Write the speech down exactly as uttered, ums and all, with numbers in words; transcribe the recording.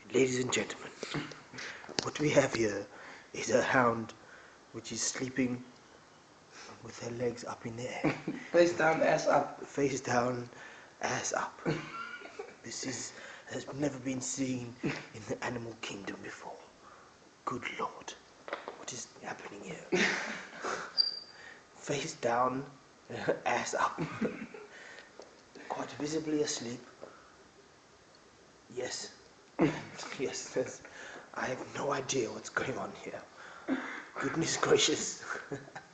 Ladies and gentlemen, what we have here is a hound which is sleeping with her legs up in the air. Face down, ass up. Face down, ass up. This is has never been seen in the animal kingdom before. Good Lord, what is happening here? Face down, ass up. Quite visibly asleep. Yes. Yes, yes. I have no idea what's going on here. Goodness gracious.